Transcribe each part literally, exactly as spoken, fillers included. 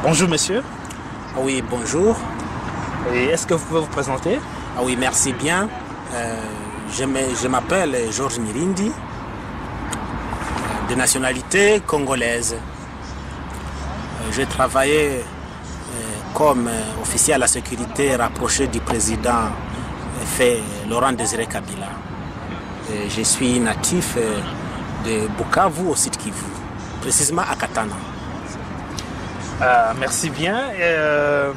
Bonjour monsieur. Oui, bonjour. Est-ce que vous pouvez vous présenter? Ah oui, merci bien. Euh, je m'appelle Georges Mirindi, de nationalité congolaise. J'ai travaillé euh, comme officier à la sécurité rapproché du président fait Laurent Désiré Kabila. Et je suis natif de Bukavu au Sud Kivu, précisément à Katana. Euh, merci bien. Euh,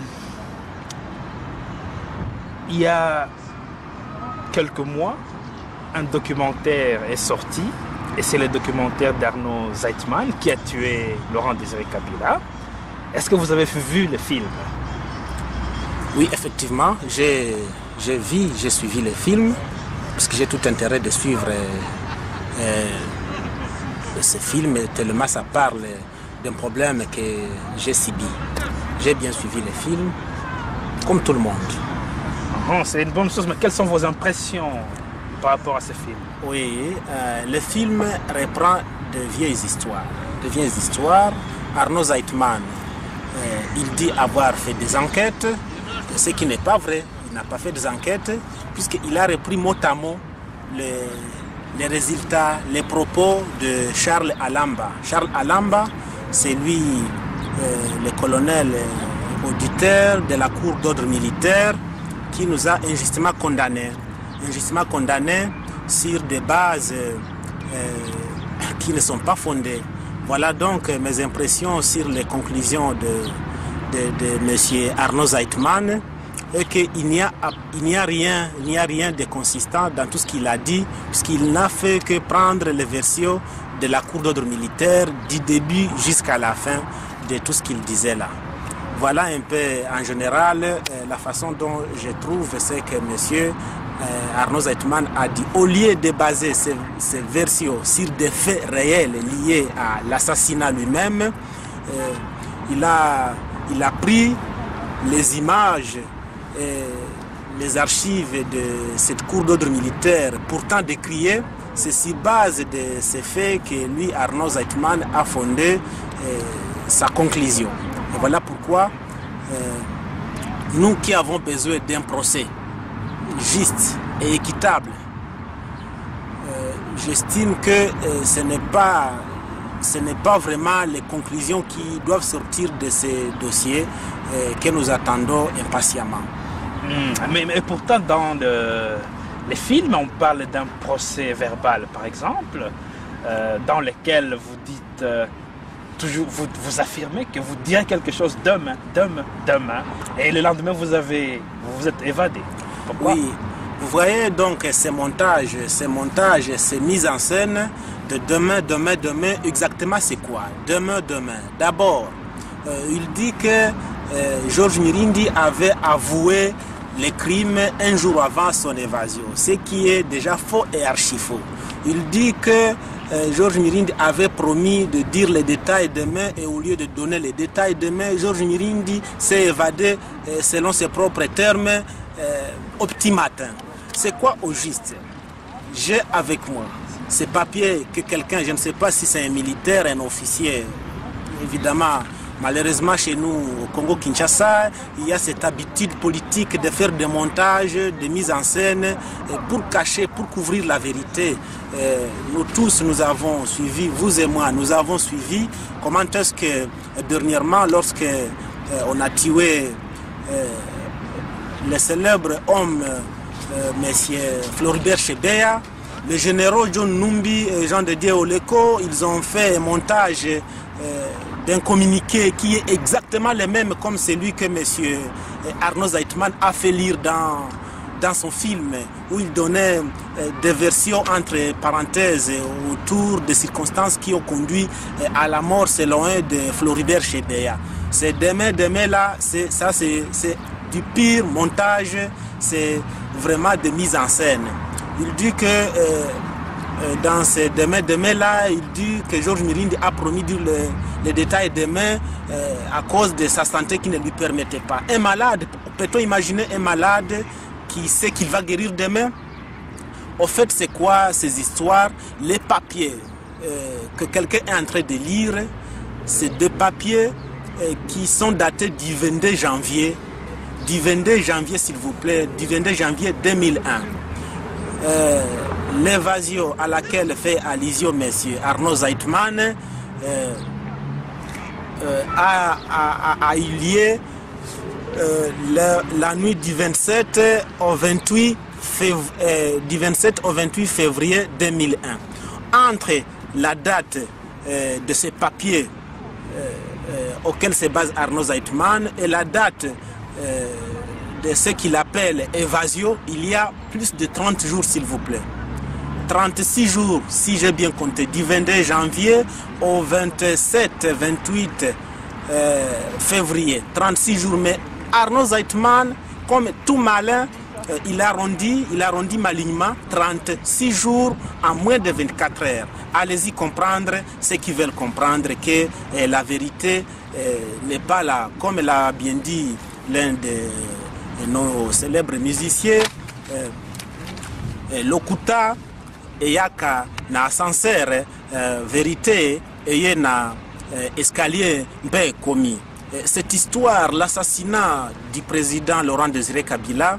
il y a quelques mois, un documentaire est sorti, et c'est le documentaire d'Arnaud Zeitman qui a tué Laurent Désiré Kabila. Est-ce que vous avez vu le film? Oui, effectivement, j'ai vu, j'ai suivi le film, parce que j'ai tout intérêt de suivre euh, ce film, tellement ça parle d'un problème que j'ai subi. J'ai bien suivi le film, comme tout le monde. Oh, c'est une bonne chose, mais quelles sont vos impressions par rapport à ce film? Oui, euh, le film reprend de vieilles histoires. De vieilles histoires. Arnaud Zeitman, euh, il dit avoir fait des enquêtes, ce qui n'est pas vrai. Il n'a pas fait des enquêtes, puisqu'il a repris mot à mot les, les résultats, les propos de Charles Alamba. Charles Alamba, c'est lui, euh, le colonel euh, auditeur de la cour d'ordre militaire, qui nous a injustement condamnés. Injustement condamnés sur des bases euh, qui ne sont pas fondées. Voilà donc mes impressions sur les conclusions de, de, de M. Arnaud Zeitman, et qu'il n'y a, il a, rien, il a rien de consistant dans tout ce qu'il a dit, puisqu'il n'a fait que prendre les versions de la cour d'ordre militaire du début jusqu'à la fin de tout ce qu'il disait là. Voilà un peu en général euh, la façon dont je trouve c'est que M. Euh, Arnaud Zeitman a dit, au lieu de baser ses, ses versions sur des faits réels liés à l'assassinat lui-même, euh, il, a, il a pris les images et les archives de cette cour d'ordre militaire, pourtant décriées. C'est sur base de ces faits que lui, Arnaud Zeitman, a fondé euh, sa conclusion. Et voilà pourquoi euh, nous qui avons besoin d'un procès juste et équitable, euh, j'estime que euh, ce n'est pas, ce n'est pas vraiment les conclusions qui doivent sortir de ces dossiers euh, que nous attendons impatiemment. Mmh, mais, mais pourtant, dans le, les films, on parle d'un procès verbal, par exemple, euh, dans lequel vous dites... Euh, Toujours, vous, vous affirmez que vous direz quelque chose demain, demain, demain, et le lendemain vous avez, vous vous êtes évadé. Pourquoi? Oui, vous voyez donc ces montages, ces montages, ces mises en scène de demain, demain, demain, exactement c'est quoi? Demain, demain. D'abord, euh, il dit que euh, Georges Mirindi avait avoué les crimes un jour avant son évasion, ce qui est déjà faux et archi faux. Il dit que Euh, Georges Mirindi avait promis de dire les détails demain, et au lieu de donner les détails demain, Georges Mirindi s'est évadé euh, selon ses propres termes euh, au petit matin. C'est quoi au juste? J'ai avec moi ces papiers que quelqu'un, je ne sais pas si c'est un militaire, un officier, évidemment. Malheureusement, chez nous, au Congo-Kinshasa, il y a cette habitude politique de faire des montages, des mises en scène pour cacher, pour couvrir la vérité. Nous tous, nous avons suivi, vous et moi, nous avons suivi comment est-ce que dernièrement, lorsque on a tué le célèbre homme, M. Floribert Chebeya, les généraux John Numbi et Jean de Dieu Oleko, ils ont fait un montage d'un communiqué qui est exactement le même comme celui que M. Arnaud Zeitman a fait lire dans, dans son film, où il donnait des versions entre parenthèses autour des circonstances qui ont conduit à la mort selon eux de Floribert Chebeya. C'est demain, demain là, ça c'est du pire montage, c'est vraiment de mise en scène. Il dit que euh, dans ces demain, demain là, il dit que Georges Mirindi a promis de dire le, les détails demain euh, à cause de sa santé qui ne lui permettait pas. Un malade, peut-on imaginer un malade qui sait qu'il va guérir demain? Au fait, c'est quoi ces histoires? Les papiers euh, que quelqu'un est en train de lire, c'est des papiers euh, qui sont datés du vingt-deux janvier, du vingt-deux janvier s'il vous plaît, du vingt-deux janvier deux mille un. Euh, L'évasion à laquelle fait allusion M. Arnaud Zeitman euh, euh, a, a, a eu lieu euh, la, la nuit du vingt-sept au vingt-huit fév euh, du vingt-sept au vingt-huit février deux mille un. Entre la date euh, de ces papiers euh, euh, auxquels se base Arnaud Zeitman et la date euh, de ce qu'il appelle évasion, il y a plus de trente jours s'il vous plaît. trente-six jours, si j'ai bien compté, du vingt-deux janvier au vingt-sept vingt-huit euh, février. trente-six jours, mais Arnaud Zeitman, comme tout malin, euh, il arrondit, il arrondit malignement trente-six jours en moins de vingt-quatre heures. Allez-y comprendre ceux qui veulent comprendre que euh, la vérité euh, n'est pas là. Comme l'a bien dit l'un de nos célèbres musiciens, euh, euh, Lokuta, eyaka na ascenseur euh, vérité et na euh, escalier mbe commis. Cette histoire, l'assassinat du président Laurent Désiré Kabila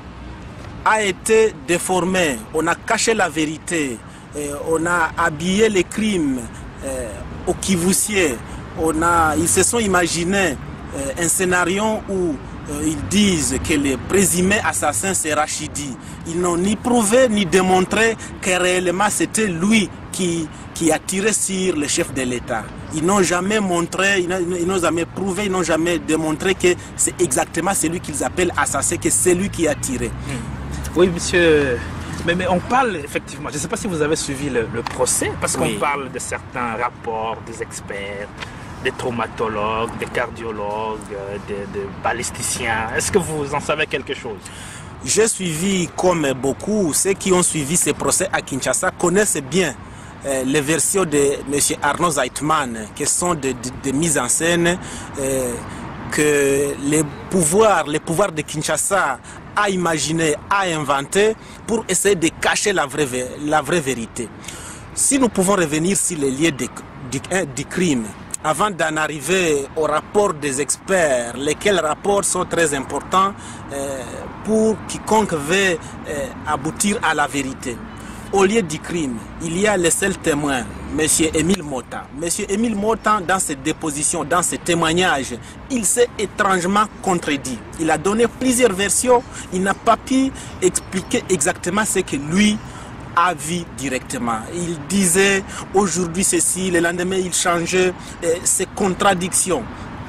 a été déformé. On a caché la vérité, euh, on a habillé les crimes euh, au kivoussier. On a, ils se sont imaginés euh, un scénario où ils disent que le présumé assassin c'est Rachidi. Ils n'ont ni prouvé ni démontré que réellement c'était lui qui, qui a tiré sur le chef de l'État. Ils n'ont jamais montré, ils n'ont jamais prouvé, ils n'ont jamais démontré que c'est exactement celui qu'ils appellent assassin, que c'est lui qui a tiré. Oui, monsieur. Mais, mais on parle effectivement, je ne sais pas si vous avez suivi le, le procès, parce qu'on oui. parle de certains rapports des experts, des traumatologues, des cardiologues, des, des balisticiens. Est-ce que vous en savez quelque chose? J'ai suivi, comme beaucoup, ceux qui ont suivi ces procès à Kinshasa connaissent bien euh, les versions de M. Arnaud Zeitman, qui sont des de, de mises en scène euh, que les pouvoirs, les pouvoirs de Kinshasa a imaginé, a inventé pour essayer de cacher la vraie, la vraie vérité. Si nous pouvons revenir sur les lieux du, du, du crime, avant d'en arriver au rapport des experts, lesquels rapports sont très importants euh, pour quiconque veut euh, aboutir à la vérité. Au lieu du crime, il y a le seul témoin, M. Émile Mota. M. Émile Mota, dans ses dépositions, dans ses témoignages, il s'est étrangement contredit. Il a donné plusieurs versions, il n'a pas pu expliquer exactement ce que lui a vu directement. Il disait aujourd'hui ceci, le lendemain il changeait. Ces contradictions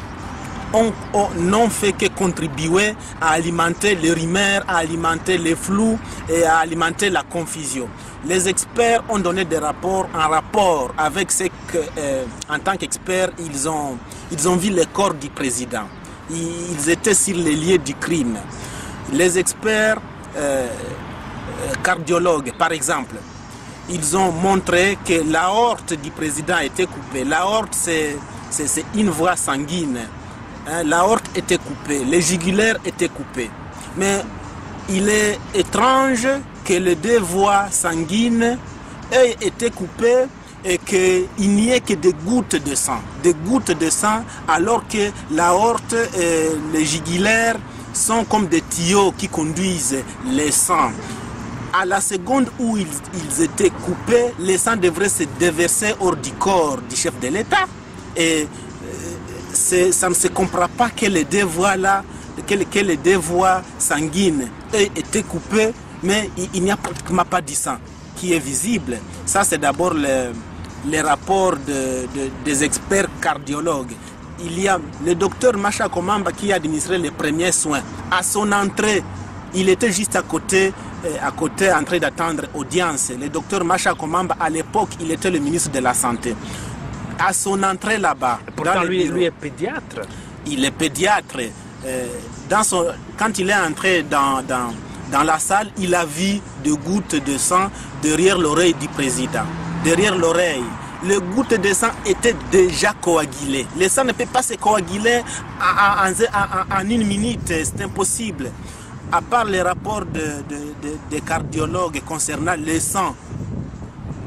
n'ont fait que contribuer à alimenter les rumeurs, à alimenter les flous et à alimenter la confusion. Les experts ont donné des rapports en rapport avec ce que, euh, en tant qu'experts, ils ont, ils ont vu le corps du président. Ils étaient sur les lieux du crime. Les experts euh, cardiologues, par exemple, ils ont montré que l'aorte du président était coupée. L'aorte, c'est une voie sanguine. Hein, l'aorte était coupée, les jugulaires étaient coupés. Mais il est étrange que les deux voies sanguines aient été coupées et qu'il n'y ait que des gouttes de sang. Des gouttes de sang alors que l'aorte et les jugulaires sont comme des tuyaux qui conduisent le sang. À la seconde où ils, ils étaient coupés, le sang devrait se déverser hors du corps du chef de l'État. Et euh, ça ne se comprend pas que les deux voies-là, que, que les deux voies sanguines aient été coupées, mais il, il n'y a pratiquement pas de sang qui est visible. Ça, c'est d'abord le, les rapports de, de, des experts cardiologues. Il y a le docteur Macha Komamba qui administrait les premiers soins. À son entrée, il était juste à côté, à côté en train d'attendre audience. Le docteur Macha Komamba, à l'époque, il était le ministre de la Santé. À son entrée là-bas... Pourtant, lui, lui est pédiatre. Il est pédiatre. Euh, dans son, quand il est entré dans, dans, dans la salle, il a vu des gouttes de sang derrière l'oreille du président. Derrière l'oreille. Les gouttes de sang étaient déjà coagulées. Le sang ne peut pas se coaguler en, en, en, en une minute, c'est impossible. À part les rapports de, de, de, de cardiologues concernant le sang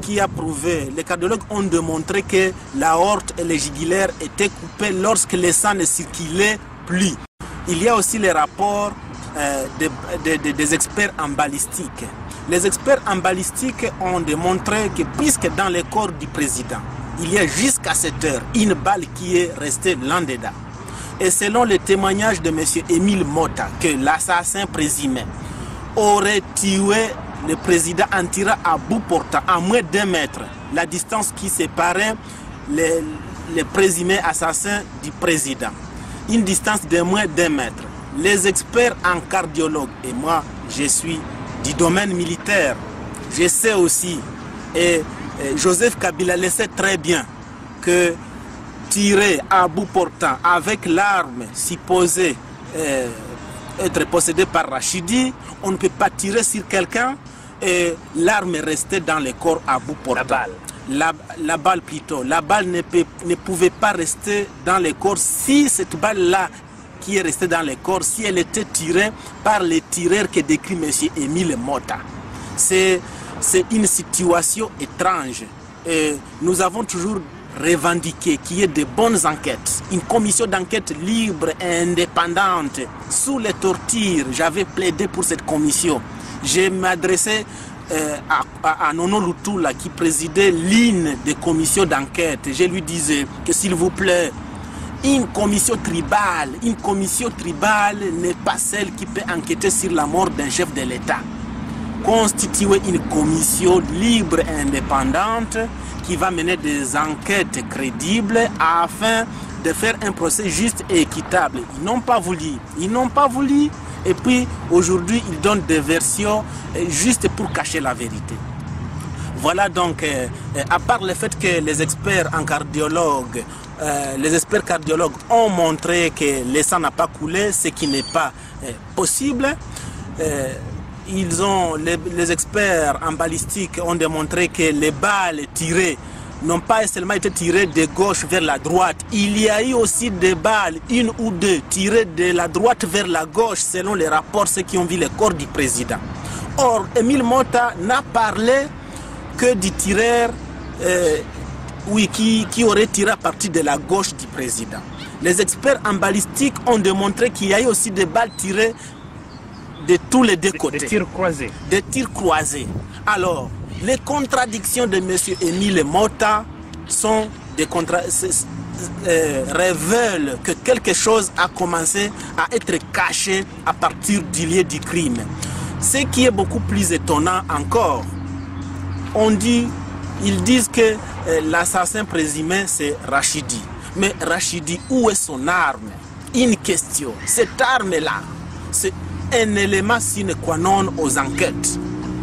qui a prouvé, les cardiologues ont démontré que l'aorte et les jugulaires étaient coupés lorsque le sang ne circulait plus. Il y a aussi les rapports euh, de, de, de, des experts en balistique. Les experts en balistique ont démontré que puisque dans le corps du président, il y a jusqu'à cette heure une balle qui est restée là dedans. Et selon le témoignage de M. Émile Motta, que l'assassin présumé aurait tué le président en tirant à bout portant à moins d'un mètre la distance qui séparait le, le présumé assassin du président. Une distance de moins d'un mètre. Les experts en cardiologue, et moi je suis du domaine militaire, je sais aussi, et, et Joseph Kabila le sait très bien, que tirer à bout portant avec l'arme supposée euh, être possédée par Rachidi, on ne peut pas tirer sur quelqu'un et l'arme est restée dans le corps à bout portant. La balle. La, la balle plutôt. La balle ne, peut, ne pouvait pas rester dans le corps si cette balle-là qui est restée dans le corps, si elle était tirée par les tireurs que décrit M. Émile Motta. C'est une situation étrange. Et nous avons toujours revendiqué qu'il y ait de bonnes enquêtes, une commission d'enquête libre et indépendante sous les tortures. J'avais plaidé pour cette commission. J'ai m'adressé euh, à, à, à Nono Lutula qui présidait l'une des commissions d'enquête. Je lui disais que s'il vous plaît, une commission tribale, une commission tribale n'est pas celle qui peut enquêter sur la mort d'un chef de l'État. Constituer une commission libre et indépendante qui va mener des enquêtes crédibles afin de faire un procès juste et équitable. Ils n'ont pas voulu. Ils n'ont pas voulu. Et puis aujourd'hui, ils donnent des versions juste pour cacher la vérité. Voilà donc, euh, à part le fait que les experts en cardiologue, euh, les experts cardiologues ont montré que le sang n'a pas coulé, ce qui n'est pas euh, possible. Euh, Ils ont, les, les experts en balistique ont démontré que les balles tirées n'ont pas seulement été tirées de gauche vers la droite. Il y a eu aussi des balles, une ou deux, tirées de la droite vers la gauche selon les rapports, ceux qui ont vu le corps du président. Or, Émile Motta n'a parlé que du tireur euh, oui, qui, qui aurait tiré à partir de la gauche du président. Les experts en balistique ont démontré qu'il y a eu aussi des balles tirées de tous les deux côtés. Des tirs croisés. Des tirs croisés. Alors, les contradictions de M. Émile Motta sont des contra... euh, révèlent que quelque chose a commencé à être caché à partir du lieu du crime. Ce qui est beaucoup plus étonnant encore, on dit, ils disent que euh, l'assassin présumé c'est Rachidi. Mais Rachidi, où est son arme? Une question. Cette arme-là, c'est un élément sine qua non aux enquêtes.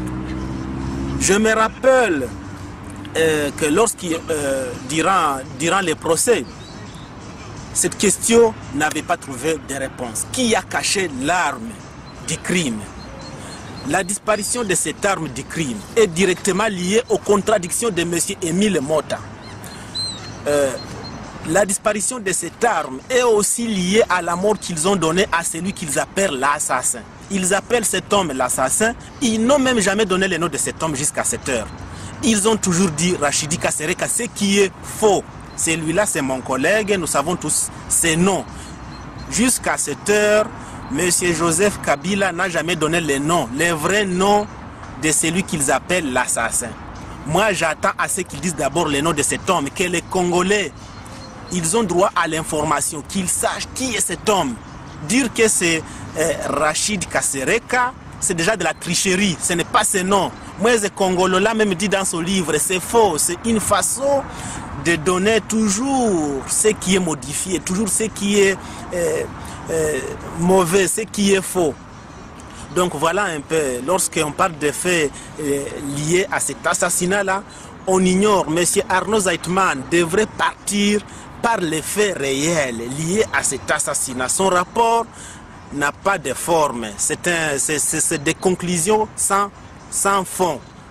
Je me rappelle euh, que lorsqu'il euh, durant, durant les procès, cette question n'avait pas trouvé de réponse. Qui a caché l'arme du crime? La disparition de cette arme du crime est directement liée aux contradictions de M. Émile Motta. Euh, La disparition de cette arme est aussi liée à la mort qu'ils ont donnée à celui qu'ils appellent l'assassin. Ils appellent cet homme l'assassin. Ils n'ont même jamais donné le nom de cet homme jusqu'à cette heure. Ils ont toujours dit Rachidi Kasereka, ce qui est faux. Celui-là, c'est mon collègue, nous savons tous ses noms. Jusqu'à cette heure, M. Joseph Kabila n'a jamais donné le nom, le vrai nom de celui qu'ils appellent l'assassin. Moi, j'attends à ce qu'ils disent d'abord le nom de cet homme, que les Congolais, ils ont droit à l'information, qu'ils sachent qui est cet homme. Dire que c'est euh, Rachid Kasereka, c'est déjà de la tricherie, ce n'est pas ce nom. Moi, ce Congolais même dit dans son livre, c'est faux, c'est une façon de donner toujours ce qui est modifié, toujours ce qui est euh, euh, mauvais, ce qui est faux. Donc voilà un peu, lorsqu'on parle de faits euh, liés à cet assassinat-là, on ignore, M. Arnaud Zeitman devrait partir par les faits réels liés à cet assassinat. Son rapport n'a pas de forme, c'est un, des conclusions sans, sans fond.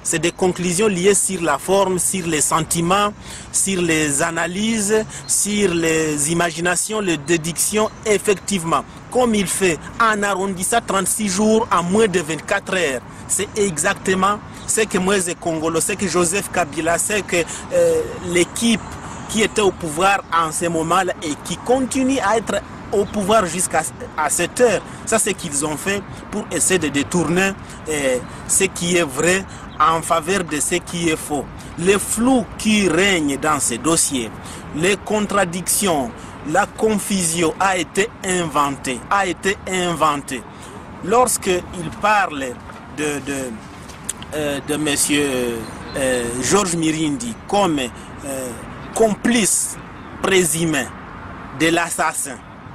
c'est des conclusions liées sur la forme, sur les sentiments, sur les analyses, sur les imaginations, les déductions, effectivement. Comme il fait en arrondissant trente-six jours en moins de vingt-quatre heures. C'est exactement ce que Moïse Kongolo, ce que Joseph Kabila, ce que euh, l'équipe qui était au pouvoir en ce moment-là et qui continue à être au pouvoir jusqu'à à cette heure. Ça, c'est ce qu'ils ont fait pour essayer de détourner euh, ce qui est vrai en faveur de ce qui est faux. Le flou qui règne dans ces dossiers, les contradictions, la confusion a été inventée, a été inventée. Lorsqu'il parle de, de, euh, de M. Euh, Georges Mirindi comme euh, complice présumé de l'assassin,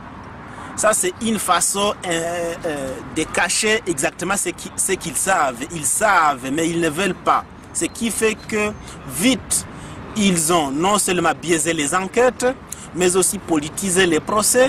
ça c'est une façon euh, euh, de cacher exactement ce qu'ils ce qu'ils savent. Ils savent, mais ils ne veulent pas. Ce qui fait que vite, ils ont non seulement biaisé les enquêtes, mais aussi politisé les procès,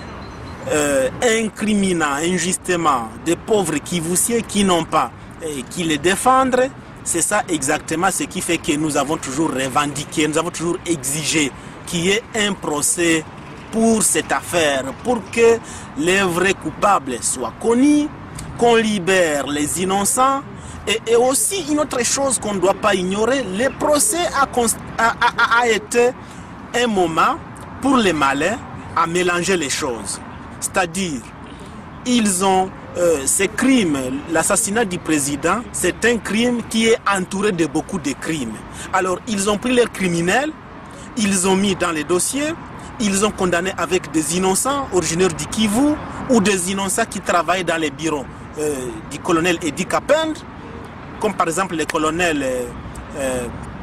euh, incriminant injustement des pauvres Kivoussiens qui n'ont pas et qui les défendent. C'est ça exactement ce qui fait que nous avons toujours revendiqué, nous avons toujours exigé qu'il y ait un procès pour cette affaire, pour que les vrais coupables soient connus, qu'on libère les innocents. Et, et aussi une autre chose qu'on ne doit pas ignorer, le procès a, a, a, a été un moment pour les malins à mélanger les choses. C'est-à-dire, ils ont euh, ces crimes, l'assassinat du président, c'est un crime qui est entouré de beaucoup de crimes. Alors, ils ont pris les criminels, ils ont mis dans les dossiers, ils ont condamné avec des innocents originaires du Kivu ou des innocents qui travaillent dans les bureaux euh, du colonel Edi Kapend, comme par exemple le colonel, euh,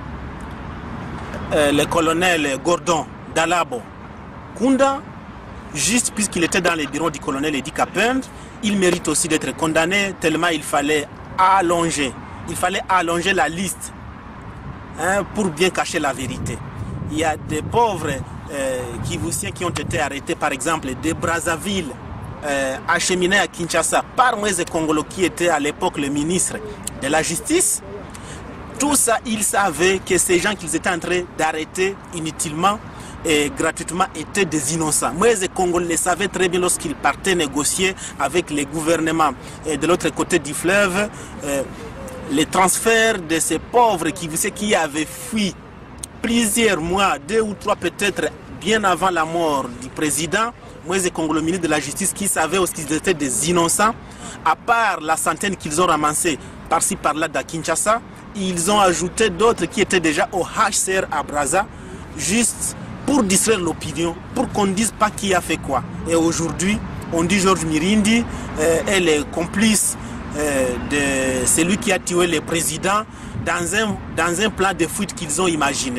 euh, le colonel Gordon Dalabo Kunda, juste puisqu'il était dans les bureaux du colonel Edi Kapend, il mérite aussi d'être condamné tellement il fallait allonger, il fallait allonger la liste hein, pour bien cacher la vérité. Il y a des pauvres euh, Kivoussiens qui ont été arrêtés, par exemple, de Brazzaville, euh, acheminés à Kinshasa par Moïse Kongolo, qui était à l'époque le ministre de la Justice. Tout ça, ils savaient que ces gens qu'ils étaient en train d'arrêter inutilement et gratuitement étaient des innocents. Moïse Kongolo le savait très bien lorsqu'il partait négocier avec les gouvernements et de l'autre côté du fleuve, euh, les transferts de ces pauvres Kivoussiens qui avaient fui plusieurs mois, deux ou trois peut-être, bien avant la mort du président, Moïse Kongolo, ministre de la Justice, qui savait aussi qu'ils étaient des innocents, à part la centaine qu'ils ont ramassée par-ci par-là à Kinshasa, ils ont ajouté d'autres qui étaient déjà au H C R à Brazza, juste pour distraire l'opinion, pour qu'on ne dise pas qui a fait quoi. Et aujourd'hui, on dit Georges Mirindi euh, est le complice euh, de celui qui a tué le président dans un, dans un plan de fuite qu'ils ont imaginé.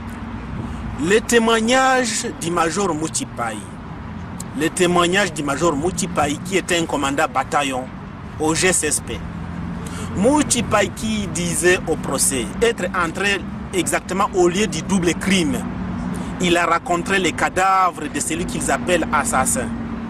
Le témoignage du major Mouchipaï, le témoignage du major Mouchipaï qui était un commandant bataillon au G S S P. Mouchipaï qui disait au procès être entré exactement au lieu du double crime. Il a rencontré les cadavres de celui qu'ils appellent assassin.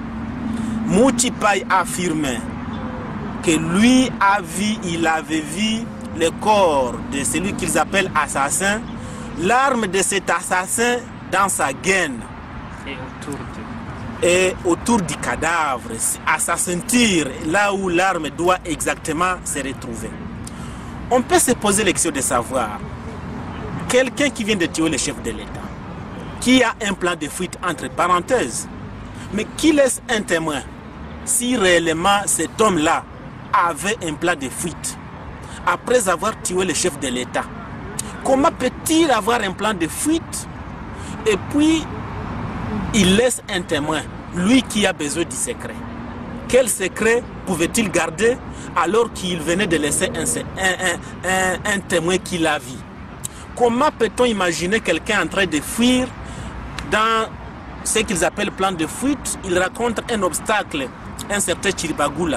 Mouchipaï affirmait que lui a vu, il avait vu le corps de celui qu'ils appellent assassin, l'arme de cet assassin dans sa gaine et autour, de... et autour du cadavre, à sa ceinture, là où l'arme doit exactement se retrouver. On peut se poser la question de savoir, quelqu'un qui vient de tuer le chef de l'État, qui a un plan de fuite entre parenthèses, mais qui laisse un témoin si réellement cet homme-là avait un plan de fuite après avoir tué le chef de l'État? Comment peut-il avoir un plan de fuite et puis il laisse un témoin, lui qui a besoin du secret? Quel secret pouvait-il garder alors qu'il venait de laisser un, un, un, un témoin qu'il a vu? Comment peut-on imaginer quelqu'un en train de fuir dans ce qu'ils appellent plan de fuite? Il raconte un obstacle, un certain Chiribagoula.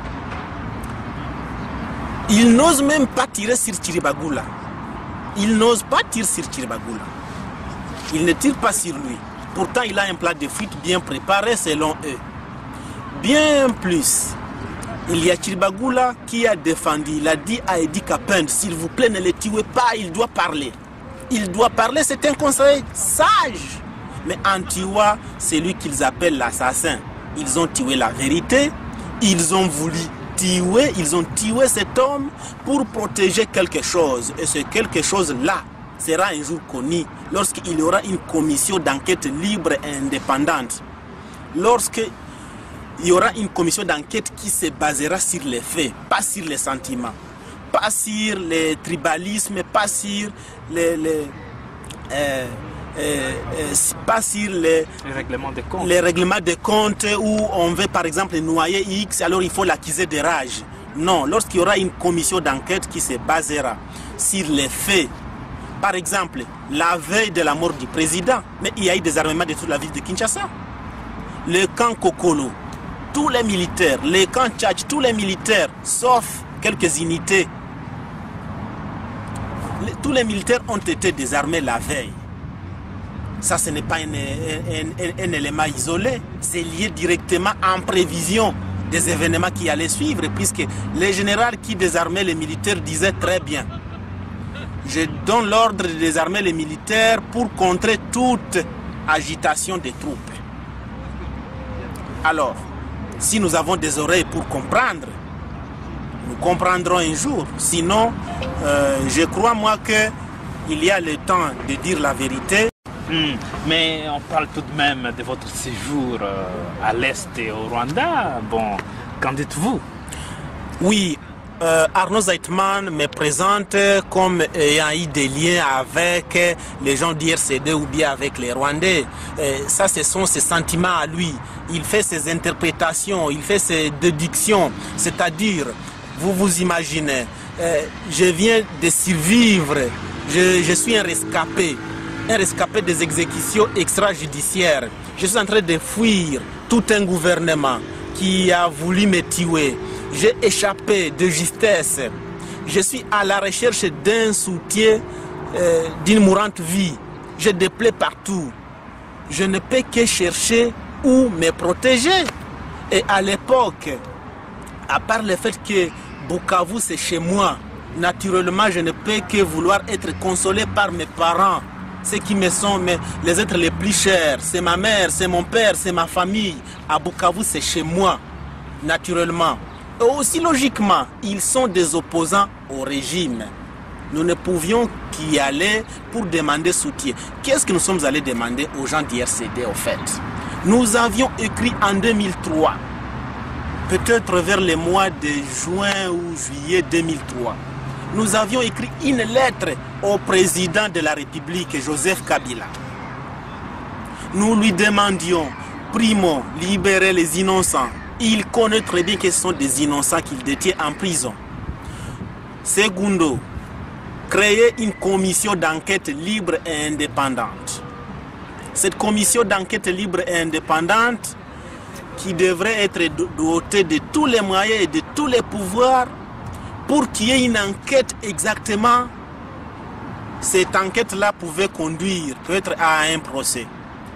Il n'ose même pas tirer sur Chiribagoula. Il n'ose pas tirer sur Chiribagoula. Il ne tire pas sur lui. Pourtant, il a un plan de fuite bien préparé selon eux. Bien plus, Il y a Chiribagula qui a défendu, il a dit à Edi Kapende, s'il vous plaît, ne le tuez pas, il doit parler. Il doit parler, c'est un conseil sage. Mais Antiwa, c'est lui qu'ils appellent l'assassin. Ils ont tué la vérité, ils ont voulu tuer, ils ont tué cet homme pour protéger quelque chose. Et ce quelque chose-là sera un jour connu lorsqu'il y aura une commission d'enquête libre et indépendante. Lorsqu'il y aura une commission d'enquête qui se basera sur les faits, pas sur les sentiments, pas sur le tribalisme, pas sur les... les euh, Euh, euh, pas sur les, les règlements de compte. les règlements de compte où on veut par exemple noyer X, alors il faut l'accuser de rage. Non, lorsqu'il y aura une commission d'enquête qui se basera sur les faits, par exemple, la veille de la mort du président, mais il y a eu des armements de toute la ville de Kinshasa. Le camp Kokolo, tous les militaires, le camp Tchatch, tous les militaires, sauf quelques unités, les, tous les militaires ont été désarmés la veille. Ça, ce n'est pas un, un, un, un élément isolé. C'est lié directement en prévision des événements qui allaient suivre, puisque le général qui désarmait les militaires disait très bien: je donne l'ordre de désarmer les militaires pour contrer toute agitation des troupes. Alors, si nous avons des oreilles pour comprendre, nous comprendrons un jour. Sinon, euh, je crois moi qu'il y a le temps de dire la vérité. Mmh. Mais on parle tout de même de votre séjour euh, à l'Est et au Rwanda. Bon, qu'en dites-vous? Oui, euh, Arnaud Zeitman me présente comme ayant eu des liens avec les gens d'I R C D ou bien avec les Rwandais. Et ça, ce sont ses sentiments à lui. Il fait ses interprétations, il fait ses déductions. C'est-à-dire, vous vous imaginez, euh, je viens de survivre, je, je suis un rescapé. Un rescapé des exécutions extrajudiciaires. Je suis en train de fuir tout un gouvernement qui a voulu me tuer. J'ai échappé de justesse. Je suis à la recherche d'un soutien, euh, d'une mourante vie. J'ai des plaies partout. Je ne peux que chercher où me protéger. Et à l'époque, à part le fait que Bukavu c'est chez moi, naturellement je ne peux que vouloir être consolé par mes parents. Ceux qui me sont mais, les êtres les plus chers, c'est ma mère, c'est mon père, c'est ma famille. À Bukavu, c'est chez moi, naturellement. Et aussi logiquement, ils sont des opposants au régime. Nous ne pouvions qu'y aller pour demander soutien. Qu'est-ce que nous sommes allés demander aux gens d'I R C D au fait? Nous avions écrit en deux mille trois, peut-être vers les mois de juin ou juillet deux mille trois. Nous avions écrit une lettre au président de la République, Joseph Kabila. Nous lui demandions, primo, libérer les innocents. Il connaît très bien que ce sont des innocents qu'il détient en prison. Segundo, créer une commission d'enquête libre et indépendante. Cette commission d'enquête libre et indépendante qui devrait être dotée de tous les moyens et de tous les pouvoirs pour qu'il y ait une enquête exactement. Cette enquête-là pouvait conduire peut-être à un procès.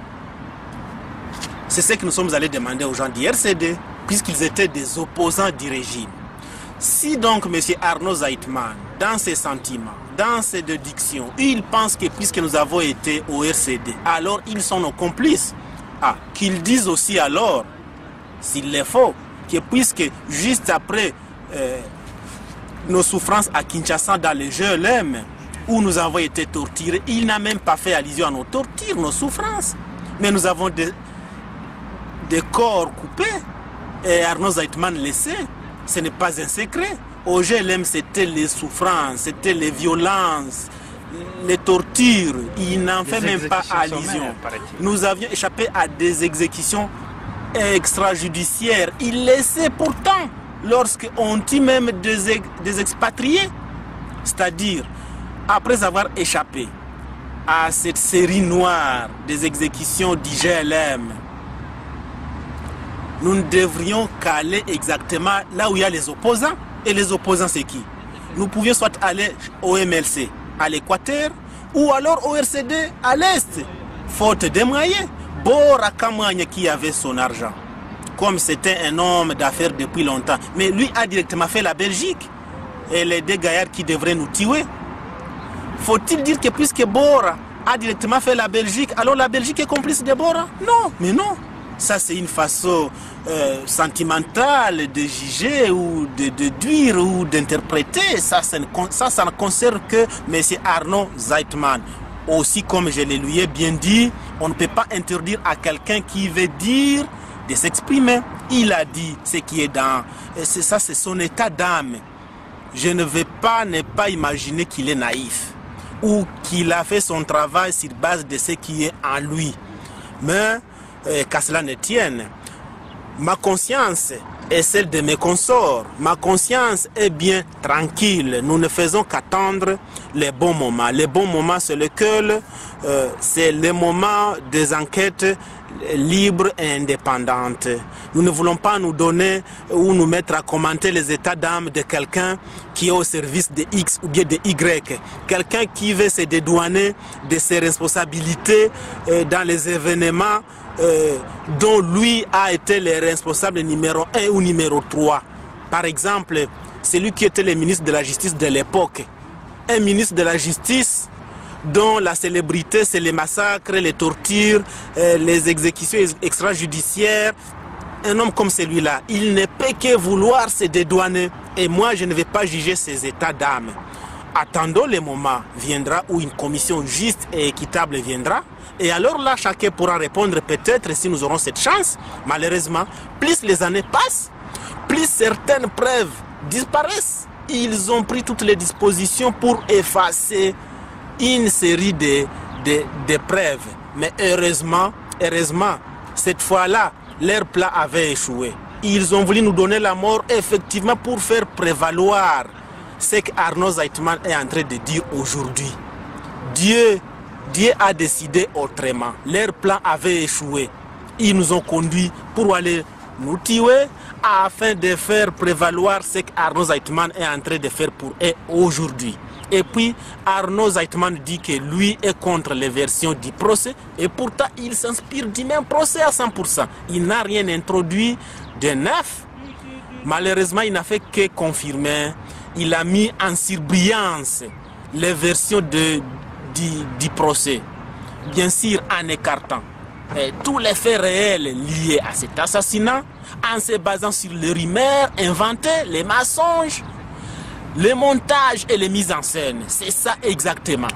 C'est ce que nous sommes allés demander aux gens d'I R C D, puisqu'ils étaient des opposants du régime. Si donc M. Arnaud Zeitman, dans ses sentiments, dans ses déductions, il pense que puisque nous avons été au R C D, alors ils sont nos complices. Ah, qu'ils disent aussi alors, s'il le faut, que puisque juste après euh, nos souffrances à Kinshasa dans le G L M, où nous avons été torturés, il n'a même pas fait allusion à nos tortures, nos souffrances. Mais nous avons des, des corps coupés, et Arnaud Zeitman le sait, ce n'est pas un secret. Au G L M, c'était les souffrances, c'était les violences, les tortures. Il n'en fait même pas allusion. Nous avions échappé à des exécutions extrajudiciaires. Il le sait pourtant, lorsqu'on tue même des, des expatriés. C'est-à-dire, après avoir échappé à cette série noire des exécutions du G L M, nous ne devrions qu'aller exactement là où il y a les opposants. Et les opposants, c'est qui? Nous pouvions soit aller au M L C, à l'Équateur, ou alors au R C D, à l'Est. Faute de moyens, Bora Kamanya qui avait son argent. comme c'était un homme d'affaires depuis longtemps. Mais lui a directement fait la Belgique. Et les deux gaillards qui devraient nous tuer. Faut-il dire que puisque Bora a directement fait la Belgique, alors la Belgique est complice de Bora? Non, mais non. Ça, c'est une façon euh, sentimentale de juger ou de déduire ou d'interpréter. Ça, ça, ça, ça ne concerne que M. Arnaud Zeitman. Aussi, comme je le lui ai bien dit, on ne peut pas interdire à quelqu'un qui veut dire de s'exprimer. Il a dit ce qui est dans... C'est ça, c'est son état d'âme. Je ne vais pas ne pas imaginer qu'il est naïf ou qu'il a fait son travail sur base de ce qui est en lui. Mais euh, qu'à cela ne tienne, ma conscience est celle de mes consorts. Ma conscience est bien tranquille. Nous ne faisons qu'attendre les bons moments. Les bons moments, c'est lequel euh, c'est le moment des enquêtes libres et indépendantes. Nous ne voulons pas nous donner ou nous mettre à commenter les états d'âme de quelqu'un qui est au service de X ou bien de Y. Quelqu'un qui veut se dédouaner de ses responsabilités euh, dans les événements euh, dont lui a été le responsable numéro un ou numéro trois. Par exemple, celui qui était le ministre de la Justice de l'époque. Un ministre de la Justice dont la célébrité, c'est les massacres, les tortures, euh, les exécutions extrajudiciaires. Un homme comme celui-là, il ne peut que vouloir se dédouaner. Et moi, je ne vais pas juger ses états d'âme. Attendons le moment viendra où une commission juste et équitable viendra. Et alors là, chacun pourra répondre peut-être si nous aurons cette chance. Malheureusement, plus les années passent, plus certaines preuves disparaissent. Ils ont pris toutes les dispositions pour effacer une série de, de, de preuves. Mais heureusement, heureusement, cette fois-là, leur plan avait échoué. Ils ont voulu nous donner la mort effectivement pour faire prévaloir ce qu'Arnaud Zeitman est en train de dire aujourd'hui. Dieu, Dieu a décidé autrement. Leur plan avait échoué. Ils nous ont conduits pour aller nous tuer afin de faire prévaloir ce qu'Arnaud Zeitman est en train de faire pour eux aujourd'hui. Et puis, Arnaud Zeitman dit que lui est contre les versions du procès et pourtant il s'inspire du même procès à cent pour cent. Il n'a rien introduit de neuf. Malheureusement, il n'a fait que confirmer. Il a mis en surbrillance les versions de, du, du procès. Bien sûr, en écartant et tous les faits réels liés à cet assassinat, en se basant sur les rumeurs inventées, les mensonges, le montage et les mises en scène. C'est ça exactement.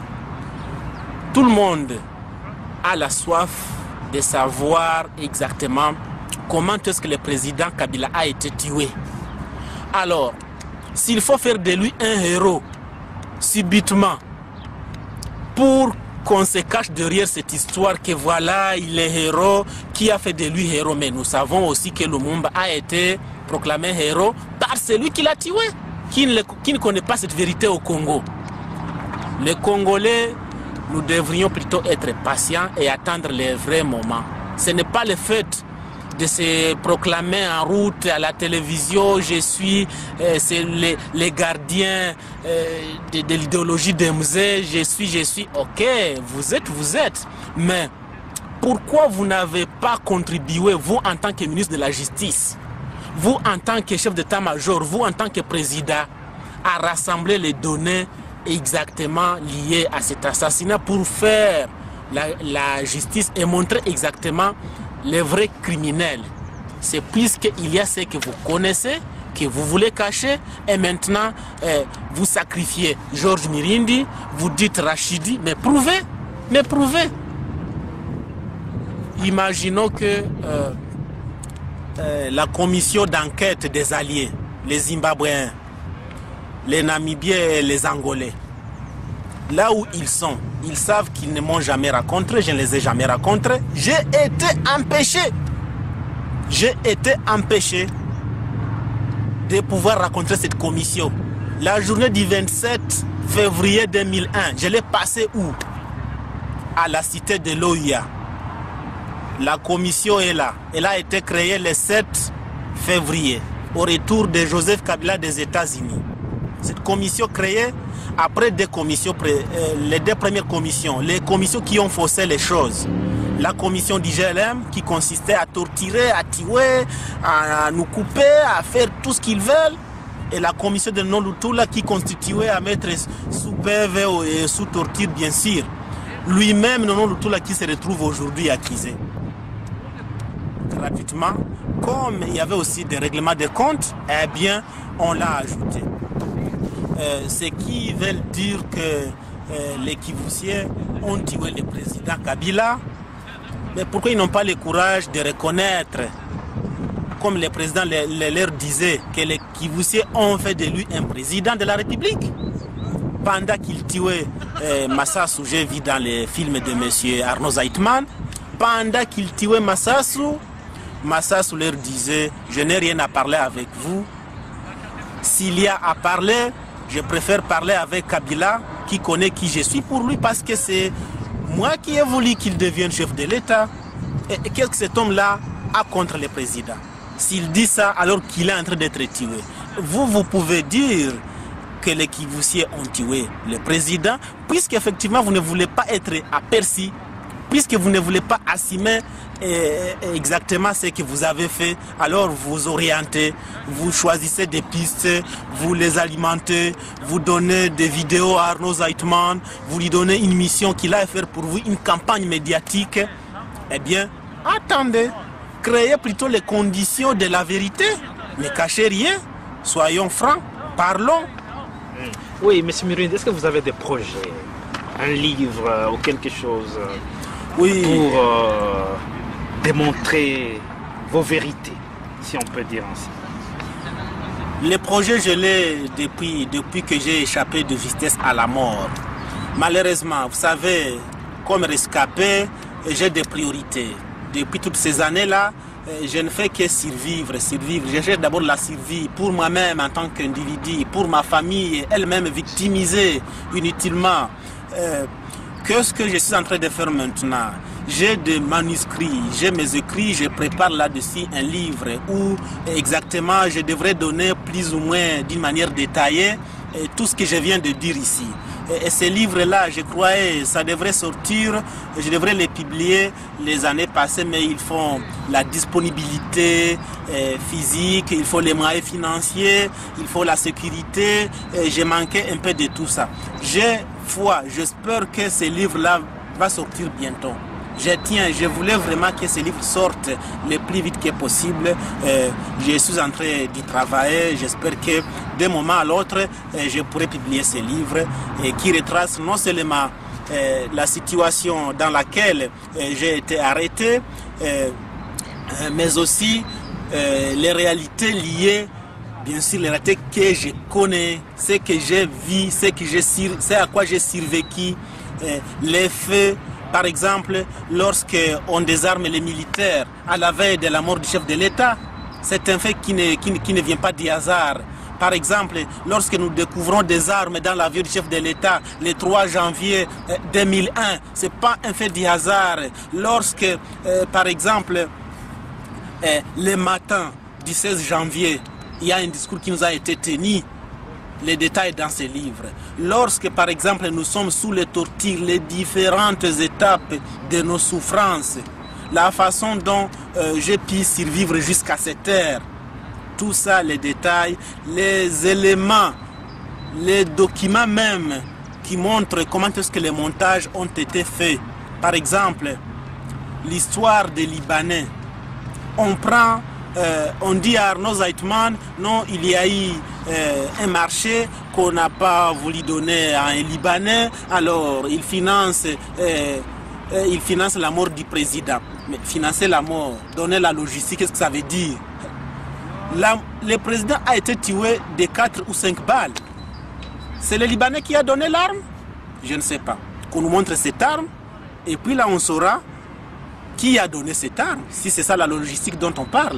Tout le monde a la soif de savoir exactement comment est-ce que le président Kabila a été tué. Alors, s'il faut faire de lui un héros subitement pour qu'on se cache derrière cette histoire que voilà, il est héros, qui a fait de lui héros. Mais nous savons aussi que Lumumba a été proclamé héros par celui qui l'a tué, qui ne, qui ne connaît pas cette vérité au Congo. Les Congolais, nous devrions plutôt être patients et attendre les vrais moments. Ce n'est pas le fait de se proclamer en route à la télévision, je suis euh, c'est les, les gardiens euh, de, de l'idéologie des musées, je suis, je suis, ok, vous êtes, vous êtes. Mais pourquoi vous n'avez pas contribué, vous en tant que ministre de la Justice, vous en tant que chef d'état-major, vous en tant que président, à rassembler les données exactement liées à cet assassinat pour faire la, la justice et montrer exactement les vrais criminels? C'est puisqu'il y a ce que vous connaissez, que vous voulez cacher, et maintenant euh, vous sacrifiez Georges Mirindi, vous dites Rachidi, mais prouvez, mais prouvez. Imaginons que euh, euh, la commission d'enquête des alliés, les Zimbabwéens, les Namibiens et les Angolais, là où ils sont, ils savent qu'ils ne m'ont jamais rencontré, je ne les ai jamais rencontrés. J'ai été empêché, j'ai été empêché de pouvoir rencontrer cette commission. La journée du vingt-sept février deux mille un, je l'ai passé où? À la cité de l'O U A. La commission est là. Elle a été créée le sept février, au retour de Joseph Kabila des États-Unis. Cette commission créée après deux commissions, les deux premières commissions, les commissions qui ont faussé les choses. la commission du G L M qui consistait à torturer, à tuer, à, à nous couper, à faire tout ce qu'ils veulent. Et la commission de Non-Luthula qui constituait à mettre sous P V et sous torture, bien sûr. Lui-même, Non-Luthula, qui se retrouve aujourd'hui accusé gratuitement. Comme il y avait aussi des règlements de comptes, eh bien, on l'a ajouté. Euh, ce qui veut dire que euh, les Kivussiens ont tué le président Kabila. Mais pourquoi ils n'ont pas le courage de reconnaître, comme le président le, le leur disait, que les Kivussiens ont fait de lui un président de la République? Pendant qu'il tuait euh, Massassou, j'ai vu dans les films de M. Arnaud Zaitman, pendant qu'il tuait Massassou, Massassou leur disait, je n'ai rien à parler avec vous. S'il y a à parler, je préfère parler avec Kabila, qui connaît qui je suis pour lui, parce que c'est moi qui ai voulu qu'il devienne chef de l'État. Et, et qu'est-ce que cet homme-là a contre le président? S'il dit ça alors qu'il est en train d'être tué, vous, vous pouvez dire que les Kivussiens ont tué le président, puisqu'effectivement vous ne voulez pas être aperçu, puisque vous ne voulez pas assumer exactement ce que vous avez fait, alors vous orientez, vous choisissez des pistes, vous les alimentez, vous donnez des vidéos à Arnaud Zaitman, vous lui donnez une mission qu'il a à faire pour vous, une campagne médiatique. Eh bien, attendez, créez plutôt les conditions de la vérité, ne cachez rien, soyons francs, parlons. Oui, M. Miroune, est-ce que vous avez des projets, un livre euh, ou quelque chose euh, oui. pour euh, démontrer vos vérités, si on peut dire ainsi? Les projets, je l'ai depuis, depuis que j'ai échappé de justesse à la mort. Malheureusement, vous savez, comme rescapé, j'ai des priorités. Depuis toutes ces années-là, je ne fais que survivre, survivre. Je cherche d'abord la survie pour moi-même en tant qu'individu, pour ma famille, elle-même victimisée inutilement. Euh, Qu'est-ce que je suis en train de faire maintenant? J'ai des manuscrits, j'ai mes écrits, je prépare là-dessus un livre où exactement je devrais donner plus ou moins d'une manière détaillée tout ce que je viens de dire ici. Et ces livres-là, je croyais, ça devrait sortir, je devrais les publier les années passées, mais il faut la disponibilité euh, physique, il faut les moyens financiers, il faut la sécurité, et j'ai manqué un peu de tout ça. J'ai foi, j'espère que ces livres-là vont sortir bientôt. Je tiens, je voulais vraiment que ces livres sortent le plus vite que possible. Euh, je suis en train d'y travailler. J'espère que d'un moment à l'autre, euh, je pourrai publier ces livres euh, qui retracent non seulement euh, la situation dans laquelle euh, j'ai été arrêté, euh, euh, mais aussi euh, les réalités liées, bien sûr, les réalités que je connais, ce que j'ai vu, ce que j'ai, c'est à quoi j'ai survécu, euh, les faits. Par exemple, lorsqu'on désarme les militaires à la veille de la mort du chef de l'État, c'est un fait qui ne, qui, qui ne vient pas du hasard. Par exemple, lorsque nous découvrons des armes dans l'avion du chef de l'État le trois janvier deux mille un, ce n'est pas un fait du hasard. Lorsque, euh, par exemple, euh, le matin du seize janvier, il y a un discours qui nous a été tenu, les détails dans ces livres. Lorsque, par exemple, nous sommes sous les tortures, les différentes étapes de nos souffrances, la façon dont euh, j'ai pu survivre jusqu'à cette heure, tout ça, les détails, les éléments, les documents même qui montrent comment est-ce que les montages ont été faits. Par exemple, l'histoire des Libanais. On prend, euh, on dit à Arnaud Zaitman, non, il y a eu euh, un marché qu'on n'a pas voulu donner à un Libanais, alors il finance, euh, euh, il finance la mort du président. Mais financer la mort, donner la logistique, qu'est-ce que ça veut dire? La, le président a été tué de quatre ou cinq balles. C'est le Libanais qui a donné l'arme? Je ne sais pas. Qu'on nous montre cette arme, et puis là on saura qui a donné cette arme, si c'est ça la logistique dont on parle.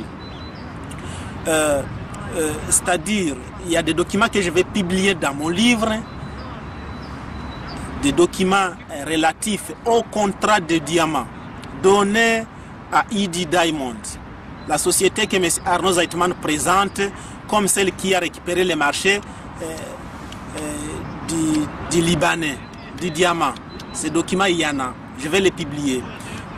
Euh, euh, C'est-à-dire, il y a des documents que je vais publier dans mon livre, des documents relatifs au contrat de diamants donné à Idi Diamond, la société que M. Arnaud Zaitman présente comme celle qui a récupéré les marchés euh, euh, du, du Libanais, du diamant. Ces documents, il y en a. Je vais les publier.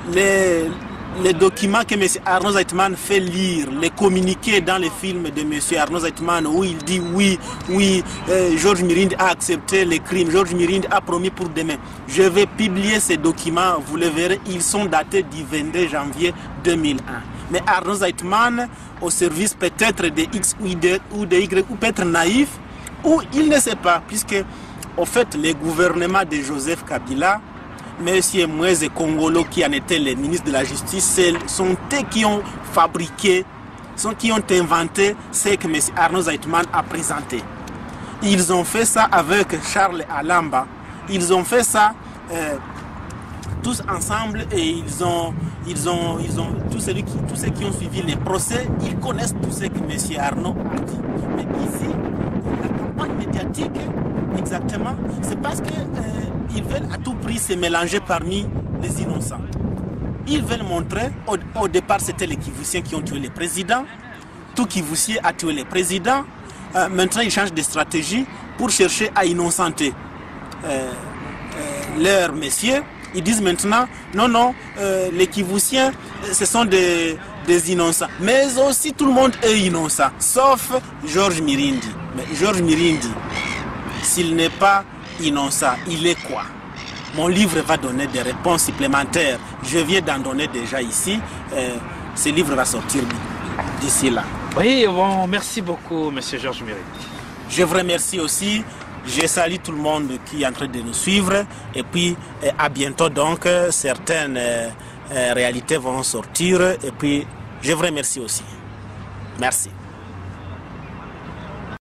les, les documents que M. Arnaud Zeitman fait lire, les communiqués dans les films de M. Arnaud Zeitman où il dit oui, oui, euh, Georges Mirindi a accepté les crimes, Georges Mirindi a promis pour demain. Je vais publier ces documents, vous le verrez, ils sont datés du vingt-deux janvier deux mille un. Mais Arnaud Zeitman, au service peut-être de X ou de, ou de Y, ou peut-être naïf, ou il ne sait pas, puisque au fait, les gouvernements de Joseph Kabila, M. Moïse Kongolo, qui en était le ministre de la Justice, sont eux qui ont fabriqué, sont qui ont inventé ce que M. Arnaud Zeitman a présenté. Ils ont fait ça avec Charles Alamba. Ils ont fait ça euh, tous ensemble et ils ont, ils ont, ils ont, tous ceux qui, tous ceux qui ont suivi les procès, ils connaissent tout ce que M. Arnaud a dit. Mais ici, la campagne médiatique, exactement, c'est parce qu'ils euh, veulent à tout prix se mélanger parmi les innocents. Ils veulent montrer, au, au départ c'était les Kivussiens qui ont tué le président, tout Kivussien a tué le président, euh, maintenant ils changent de stratégie pour chercher à innocenter euh, euh, leurs messieurs. Ils disent maintenant, non, non, euh, les Kivussiens, ce sont des, des innocents. Mais aussi tout le monde est innocent, sauf Georges Mirindi. Mais Georges Mirindi, s'il n'est pas innocent, il est quoi? Mon livre va donner des réponses supplémentaires. Je viens d'en donner déjà ici. Euh, ce livre va sortir d'ici là. Oui, bon, merci beaucoup, M. Georges Mirindi. Je vous remercie aussi. Je salue tout le monde qui est en train de nous suivre. Et puis, à bientôt donc. Certaines euh, réalités vont sortir. Et puis, je vous remercie aussi. Merci.